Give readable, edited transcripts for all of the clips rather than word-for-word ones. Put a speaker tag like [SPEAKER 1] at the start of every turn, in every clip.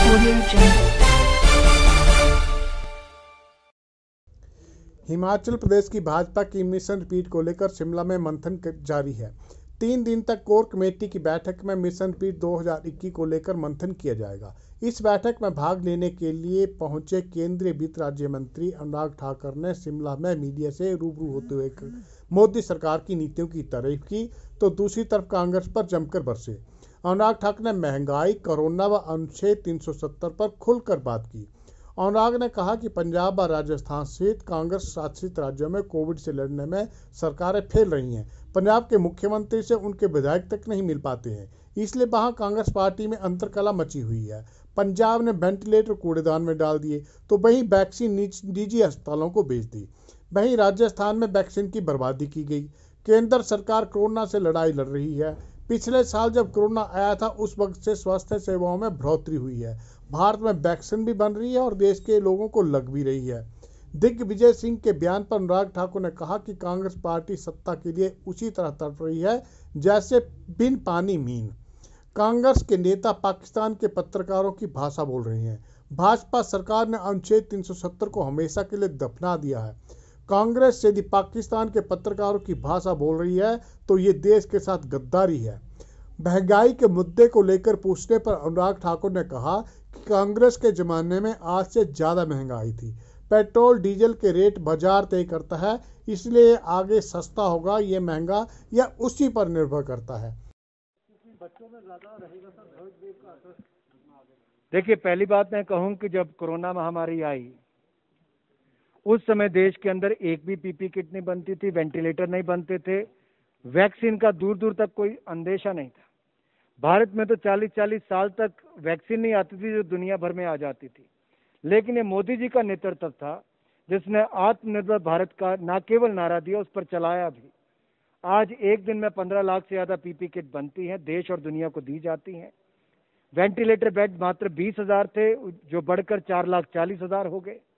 [SPEAKER 1] हिमाचल प्रदेश की भाजपा की mission repeat को लेकर शिमला में मंथन जारी है। 3 दिन तक कोर कमेटी की बैठक में मिशन रिपीट 2021 को लेकर मंथन किया जाएगा। इस बैठक में भाग लेने के लिए पहुंचे केंद्रीय वित्त राज्य मंत्री अनुराग ठाकुर ने शिमला में मीडिया से रूबरू होते हुए मोदी सरकार की नीतियों की तारीफ की, तो दूसरी तरफ कांग्रेस पर जमकर बरसे। अनुराग ठाकुर ने महंगाई, कोरोना व अनुच्छेद 370 पर खुलकर बात की। अनुराग ने कहा कि पंजाब व राजस्थान सहित कांग्रेस शासित राज्यों में कोविड से लड़ने में सरकारें फेल रही हैं। पंजाब के मुख्यमंत्री से उनके विधायक तक नहीं मिल पाते हैं, इसलिए वहां कांग्रेस पार्टी में अंतरकलह मची हुई है। पंजाब ने वेंटिलेटर कूड़ेदान में डाल दिए, तो वहीं वैक्सीन निजी अस्पतालों को भेज दी। वहीं राजस्थान में वैक्सीन की बर्बादी की गई। केंद्र सरकार कोरोना से लड़ाई लड़ रही है। पिछले साल जब कोरोना आया था, उस वक्त से स्वास्थ्य सेवाओं में बढ़ोतरी हुई है। भारत में वैक्सीन भी बन रही है और देश के लोगों को लग भी रही है। दिग्विजय सिंह के बयान पर अनुराग ठाकुर ने कहा कि कांग्रेस पार्टी सत्ता के लिए उसी तरह तड़प रही है जैसे बिन पानी मीन। कांग्रेस के नेता पाकिस्तान के पत्रकारों की भाषा बोल रहे हैं। भाजपा सरकार ने अनुच्छेद 370 को हमेशा के लिए दफना दिया है। कांग्रेस यदि पाकिस्तान के पत्रकारों की भाषा बोल रही है तो ये देश के साथ गद्दारी है। महंगाई के मुद्दे को लेकर पूछने पर अनुराग ठाकुर ने कहा कि कांग्रेस के जमाने में आज से ज्यादा महंगाई थी। पेट्रोल डीजल के रेट बाजार तय करता है, इसलिए आगे सस्ता होगा ये महंगा या उसी पर निर्भर करता है।
[SPEAKER 2] बच्चों में ज्यादा रहेगा सर। देखिए, पहली बात मैं कहूं कि जब कोरोना महामारी आई उस समय देश के अंदर एक भी पीपी किट नहीं बनती थी, वेंटिलेटर नहीं बनते थे, वैक्सीन का दूर दूर तक कोई अंदेशा नहीं था। भारत में तो 40-40 साल तक वैक्सीन नहीं आती थी जो दुनिया भर में आ जाती थी। लेकिन ये मोदी जी का नेतृत्व था जिसने आत्मनिर्भर भारत का न केवल नारा दिया, उस पर चलाया भी। आज एक दिन में 15 लाख से ज्यादा पीपी किट बनती हैं, देश और दुनिया को दी जाती हैं। वेंटिलेटर बेड मात्र 20,000 थे जो बढ़कर 4,40,000 हो गए।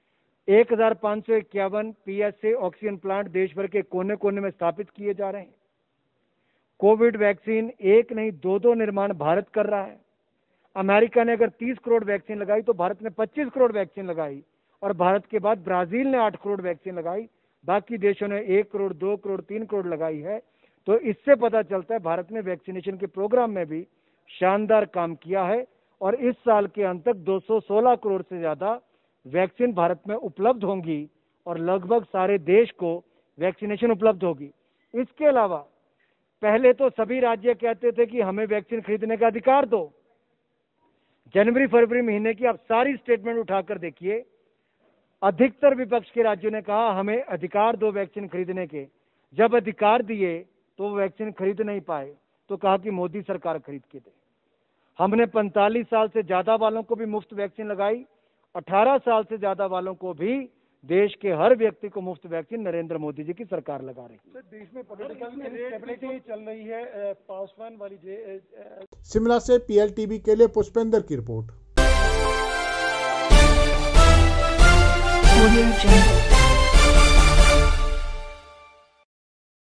[SPEAKER 2] 1,551 PSA ऑक्सीजन प्लांट देश भर के कोने कोने में स्थापित किए जा रहे हैं। कोविड वैक्सीन एक नहीं 2-2 निर्माण भारत कर रहा है। अमेरिका ने अगर 30 करोड़ वैक्सीन लगाई तो भारत ने 25 करोड़ वैक्सीन लगाई, और भारत के बाद ब्राजील ने 8 करोड़ वैक्सीन लगाई। बाकी देशों ने 1 करोड़, 2 करोड़, 3 करोड़ लगाई है। तो इससे पता चलता है भारत ने वैक्सीनेशन के प्रोग्राम में भी शानदार काम किया है, और इस साल के अंत तक 216 करोड़ से ज्यादा वैक्सीन भारत में उपलब्ध होंगी और लगभग सारे देश को वैक्सीनेशन उपलब्ध होगी। इसके अलावा पहले तो सभी राज्य कहते थे कि हमें वैक्सीन खरीदने का अधिकार दो। जनवरी फरवरी महीने की आप सारी स्टेटमेंट उठाकर देखिए, अधिकतर विपक्ष के राज्यों ने कहा हमें अधिकार दो वैक्सीन खरीदने के। जब अधिकार दिए तो वो वैक्सीन खरीद नहीं पाए, तो कहा कि मोदी सरकार खरीद के दे। हमने 45 साल से ज्यादा वालों को भी मुफ्त वैक्सीन लगाई, 18 साल से ज्यादा वालों को भी देश के हर व्यक्ति को मुफ्त वैक्सीन नरेंद्र मोदी जी की सरकार लगा रही है।
[SPEAKER 3] देश में पॉलिटिकल इंस्टेबिलिटी चल रही है, पासवान वाली
[SPEAKER 1] शिमला से PLTV के लिए पुष्पेंद्र की रिपोर्ट।